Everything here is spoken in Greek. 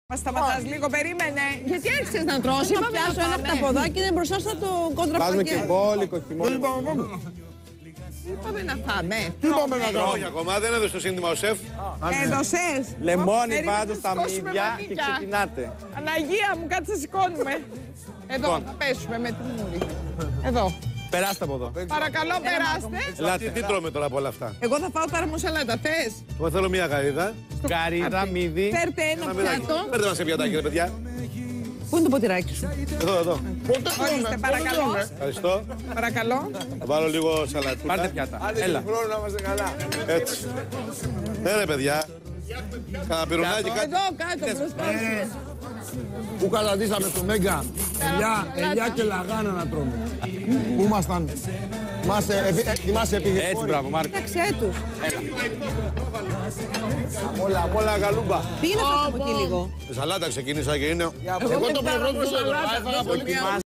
Μα σταματάς λίγο, περίμενε. Γιατί άρχισες να τρως, είπα πιάσω ένα από τα ποδάκια και είναι μπροστά στο κοντραπακέτ. Βάζουμε και μπόλικο χειμώνα. Είπαμε να φάμε. Τι είπαμε να κάνουμε. Όχι ακόμα, δεν έδωσε το σύνθημα ο σεφ. Έδωσες. Λεμόνι Περίμενε, πάντως στα σηκώσουμε μύδια και μανίκια. ξεκινάτε. Αναγία μου, κάτσε σηκώνουμε. Εδώ, Λοιπόν. θα πέσουμε με τη μούρη. Εδώ. Περάστε από εδώ. Παρακαλώ, περάστε. Τι, τι τρώμε τώρα από όλα αυτά. Εγώ θα φάω τώρα μοσαλάτα, θες? Εγώ θέλω μια γαρίδα. Καρύδα, μύδι. Φέρτε ένα πιάτο. Φέρτε μας σε πιατάκι, ρε παιδιά. Πού είναι το ποτηράκι σου? Εδώ. Ορίστε, παρακαλώ. Ευχαριστώ. Παρακαλώ. Θα βάλω λίγο σαλατούτα. Πάρτε πιάτα. Έλα. Έτσι. Ναι, ρε παιδιά. Κάνα πυρουνάκι, κάτι. Εδώ κάτω μπροστά σου. Πού καταντήσαμε στο Μέγκα, ελιά και λαγάνα να τρώμε. Πού ήμασταν, θυμάσαι Έτσι, επιδιφόροι. μπράβο, Μάρκο. Κοίταξέ τους. Όλα γαλούμπα. Πήγαινε από εκεί λίγο. Σαλάτα ξεκίνησα και είναι. Εγώ το πλευρό μου έφαγα πολύ.